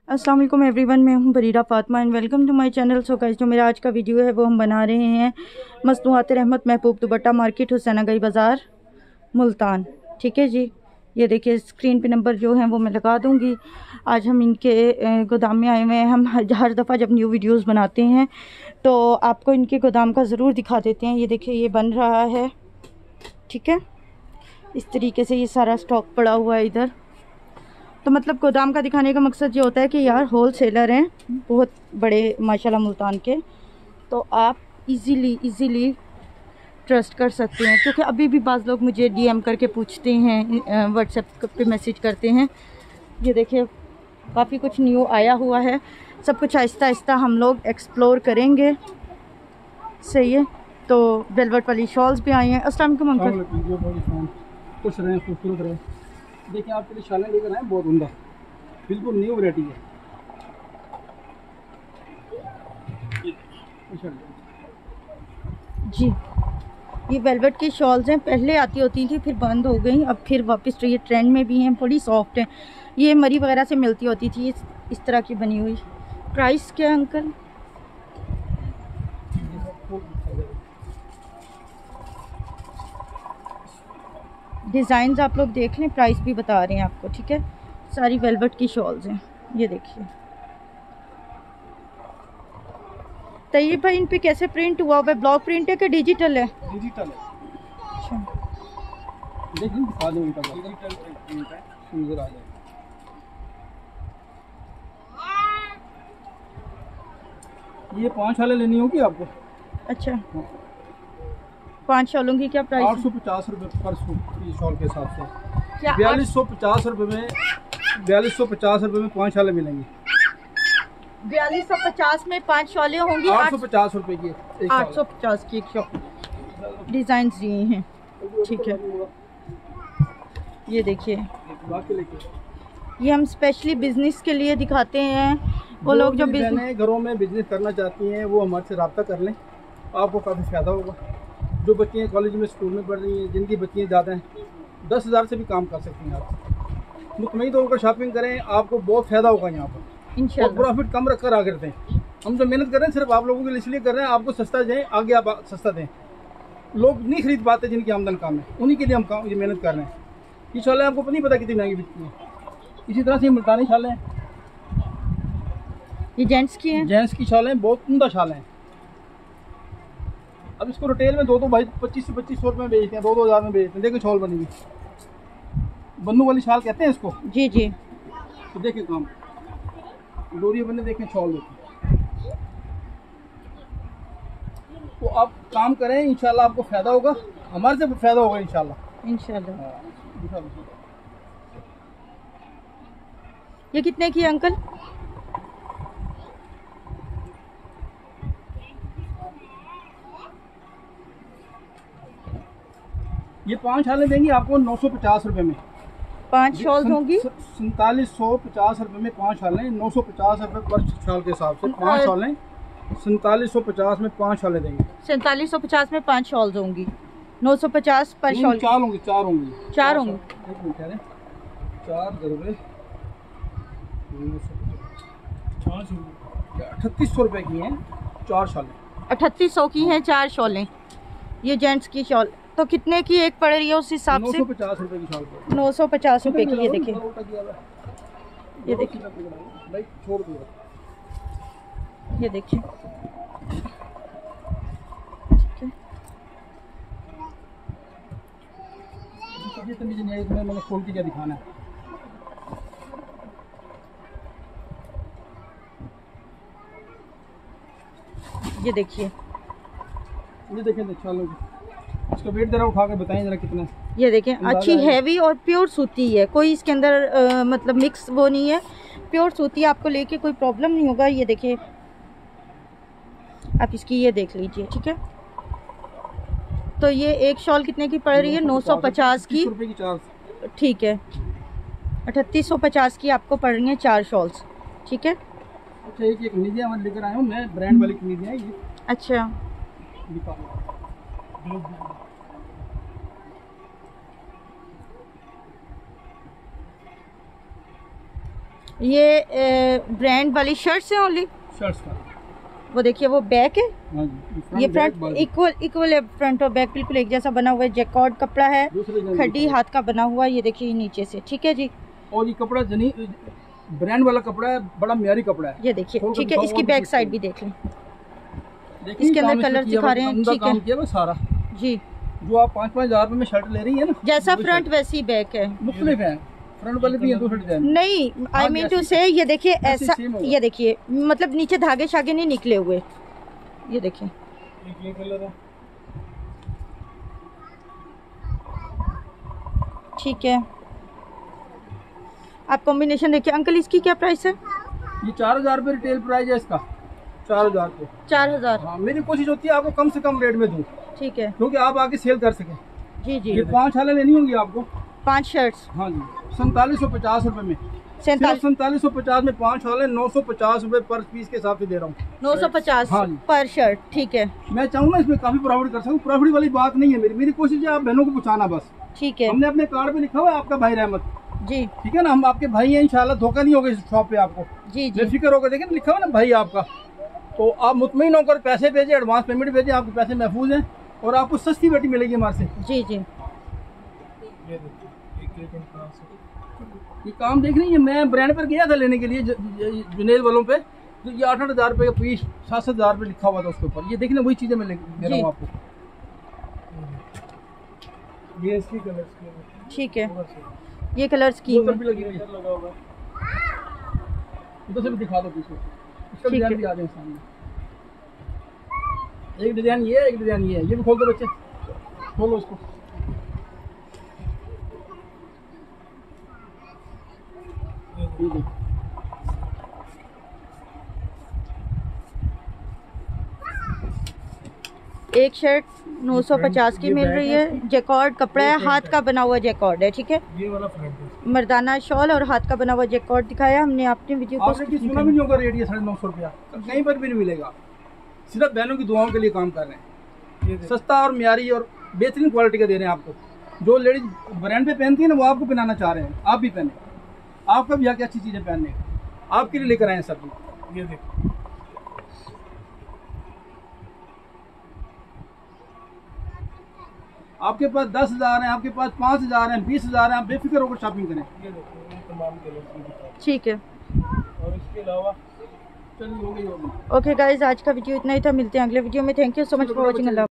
अस्सलाम वालेकुम एवरीवन, मैं हूं Barira Fatima and welcome to my channel. So guys, जो मेरा आज का वीडियो है वो हम बना रहे हैं मसनूआत रहमत महबूब दुपट्टा मार्केट हुसैनागई बाज़ार मुल्तान। ठीक है जी, ये देखिए स्क्रीन पे नंबर जो हैं वो मैं लगा दूंगी। आज हम इनके गोदाम में आए हुए हैं। हम हर दफ़ा जब न्यू वीडियोस बनाते हैं तो आपको इनके गोदाम का ज़रूर दिखा देते हैं। ये देखिए ये बन रहा है, ठीक है। इस तरीके से ये सारा स्टॉक पड़ा हुआ है इधर। तो मतलब गोदाम का दिखाने का मकसद ये होता है कि यार होल सेलर हैं बहुत बड़े माशाल्लाह मुल्तान के, तो आप इजीली ट्रस्ट कर सकते हैं। क्योंकि अभी भी बाज़ लोग मुझे डीएम करके पूछते हैं, व्हाट्सएप पे मैसेज करते हैं। ये देखिए काफ़ी कुछ न्यू आया हुआ है, सब कुछ आहिस्ता आहिस्ता हम लोग एक्सप्लोर करेंगे। सही है। तो वेलवेट वाली शॉल्स भी आई हैं। अस्सलाम वालेकुम अंकल। खुश रहें, खूबसूरत रहें। देखिए आपके लिए शालें लेकर आए, बहुत उम्दा, बिल्कुल न्यू वैरायटी है। जी, ये वेलवेट की शॉल्स हैं, पहले आती होती थी फिर बंद हो गई, अब फिर वापस तो ये ट्रेंड में भी हैं। बड़ी सॉफ्ट हैं, ये मरी वगैरह से मिलती होती थी इस तरह की बनी हुई। प्राइस क्या है अंकल? डिज़ाइंस आप लोग देख लें, प्राइस भी बता रहे हैं आपको, ठीक है। सारी वेलवेट की शॉल्स हैं, ये देखिए। तो ये भाई इन पे कैसे प्रिंट हुआ हुआ है? ब्लॉक प्रिंट है कि डिजिटल है? डिजिटल है। अच्छा, देखिए दिखा दूँ, इनका डिजिटल प्रिंट है, नजर आ जाए। ये 5 शालें लेनी होगी आपको। अच्छा, 5 शॉलों की क्या प्राइस? 850 रुपये पर सूट, शॉल के हिसाब से। क्या 4250 रुपये में 4250 रुपये में 5 शालें मिलेंगी। 4250 में 5 शॉलें होंगी। 850 रुपये की 850 की एक शॉल, डिज़ाइन दिए हैं, ठीक है। ये देखिए, ये हम स्पेशली बिजनेस के लिए दिखाते हैं। वो लोग जो बिजनेस घरों में बिजनेस करना चाहती हैं वो हमारे से रब्ता कर लें, आपको काफ़ी फ़ायदा होगा। जो बच्चियाँ कॉलेज में स्कूल में पढ़ रही हैं, जिनकी बच्चियाँ ज़्यादा हैं, 10,000 से भी काम कर सकती हैं आप। मुतमईन तौर पर शॉपिंग करें, आपको बहुत फ़ायदा होगा यहाँ पर। इंशाल्लाह प्रॉफिट कम रख कर आगे दें। हम जो मेहनत कर रहे हैं सिर्फ आप लोगों के लिए इसलिए कर रहे हैं, आपको सस्ता दें, आगे आप सस्ता दें। लोग नहीं खरीद पाते जिनकी आमदन कम है, उन्हीं के लिए हम ये मेहनत कर रहे हैं। ये शालें आपको नहीं पता कितनी महंगी बिकती हैं। इसी तरह से मुल्तानी शालें हैं, ये जेंट्स की हैं। जेंट्स की शालें बहुत उम्दा शालें हैं। अब इसको रिटेल में दो भाई 2500 से 2500 रुपये में बेचते हैं, 2-2 हज़ार में बेचते हैं। देखो शॉल बनी हुई, बन्नू वाली शाल कहते हैं इसको। जी जी, तो देखें काम, डोरी बने, देखें शॉल देखें। तो आप काम करें, इंशाल्लाह आपको फ़ायदा होगा, हमारे से फ़ायदा होगा इंशाल्लाह। ये कितने की है अंकल? ये 5 शालें देंगी आपको 950 रुपये में। 5 शॉल होंगी 4750 रुपये में 5 शालें, 950 रुपये पर शाल के हिसाब से 5 शालें। 4750 में 5 शालें देंगे। 4750 में 5 शॉल्स होंगी, 950 पर शॉल। 4 होंगी 4 होंगी 4 होंगी। 4 × 3800 रुपये की हैं 4 शालें। 3800 की हैं 4 शॉलें। ये जेंट्स की शॉल तो कितने की एक पड़ रही है उस हिसाब से? 950 रुपये की शॉल। 950 रुपये की। ये देखिए, ये देखिए, छोड़ दो, ये देखिए, मैंने खोल के क्या दिखाना है। ये देखिए, ये देखें शालों की, इसका वेट जरा उठा के बताएं जरा कितना है। ये देखें, अच्छी हैवी और प्योर सूती है, कोई इसके अंदर मतलब मिक्स वो नहीं है, प्योर सूती। आपको लेके कोई प्रॉब्लम नहीं होगा। ये देखिए, आप इसकी ये देख लीजिए, ठीक है। तो ये एक शॉल कितने की पड़ रही है? 950 की, ठीक है। 3850 की आपको पड़ रही हैं 4 शॉल्स, ठीक है। अच्छा, एक कमीज़ियाँ मैं लेकर आया हूँ, मैं ब्रांड वाली कमीज़ियाँ हैं ये। अच्छा, ये ब्रांड वाली शर्ट्स हैं ओनली। शर्ट्स का वो देखिए वो बैक है। हाँ जी, ये फ्रंट इक्वल है, फ्रंट और बैक बिल्कुल एक जैसा बना हुआ है। जैकॉर्ड कपड़ा है, खड्डी हाथ का बना हुआ। ये देखिए नीचे से, ठीक है जी। और ये कपड़ा जनी ब्रांड वाला कपड़ा है, बड़ा म्यारी कपड़ा है। ये देखिए, ठीक है। इसकी बैक साइड भी देख लें, इसके अंदर कलर दिखा रहे हैं, ठीक है सारा जी। जो आप 5-5 हज़ार में शर्ट ले रही है ना, जैसा फ्रंट वैसी बैक है। मुख्तलिफ है, फ्रंट वाले भी हैं दूसरे डिजाइन। नहीं, आई मीन टू से ये देखिए ऐसा, ये देखिए मतलब नीचे धागे शागे नहीं निकले हुए। ये देखिए ये कलर है, ठीक है। आप कॉम्बिनेशन देखिए। अंकल इसकी क्या प्राइस है? ये 4,000 रुपये रिटेल प्राइस है इसका, 4,000 रुपये। 4,000। हाँ, मेरी कोशिश होती है आपको कम से कम रेट में दूँ, ठीक है, क्योंकि आप आगे सेल कर सकें। जी जी। ये 5 हालें लेनी होंगी आपको, 5 शर्ट्स। हाँ जी, 4750 रुपये में। 4750 में 5 हालें, 950 रुपये पर पीस के हिसाब से दे रहा हूँ। 950 हाँ जी, पर शर्ट, ठीक है। मैं चाहूँगा इसमें काफी प्रॉफिट कर सकूँ। प्रॉफिट वाली बात नहीं है मेरी कोशिश है आप बहनों को पहुँचाना बस, ठीक है। हमने अपने कार्ड पे लिखा हुआ है आपका भाई रहमत जी, ठीक है ना। हम आपके भाई हैं, इंशाल्लाह धोखा नहीं होगा इस शॉप पे आपको। जी जी, बेफिक्र होकर देखें, लिखा हुआ ना भाई आपका, तो आप मुतमईन होकर पैसे भेजें, एडवांस पेमेंट भेजें, आपके पैसे महफूज हैं और आपको सस्ती बेटी मिलेगी हमारे से। जी जी। ये काम देख रही है, मैं ब्रांड पर गया था लेने के लिए जुनेद वालों पे, तो ये 8-8 हज़ार रुपये का पीस, 7-7 हज़ार रुपये लिखा हुआ था उसके ऊपर। ये देखना वही चीज़ें मैं दे रहा हूँ आपको। ये इसकी कलर, ठीक है, ये कलर स्कीम भी लगी हुई है, उधर से भी दिखा दो पीस को, इसका डिजाइन भी आ जाए सामने। एक डिजाइन ये है, एक डिजाइन ये है, ये भी खोल दो बच्चे, खोलो उसको। ये देखो, एक शर्ट 950 की मिल रही है। जैकॉर्ड कपड़ा है, हाथ का बना हुआ जैकॉर्ड है, ठीक है। ये वाला फ्रंट है, मर्दाना शॉल और हाथ का बना हुआ जैकॉर्ड दिखाया हमने आपने वीडियो को। आपने सुना भी नहीं होगा रेट, ये 950 रुपया कहीं पर भी नहीं मिलेगा। सिर्फ बहनों की दुआओं के लिए काम कर रहे हैं, सस्ता और म्यारी और बेहतरीन क्वालिटी का दे रहे हैं आपको। जो लेडीज ब्रांड पे पहनती है ना, वो आपको पहनाना चाह रहे हैं, आप भी पहने। आपका भी क्या अच्छी चीजें पहनने, आपके लिए लेकर आए हैं सब। ये देखो, आपके पास 10,000 है, आपके पास 5,000 है, 20,000 है, आप बेफिक्र होकर शॉपिंग करें। ये देखो, ये तमाम कलर, ठीक है। और इसके अलावा चलिए हो गई होगी। ओके गाइज, आज का वीडियो इतना ही था। मिलते हैं अगले वीडियो में। Thank you so much for watching. Allah.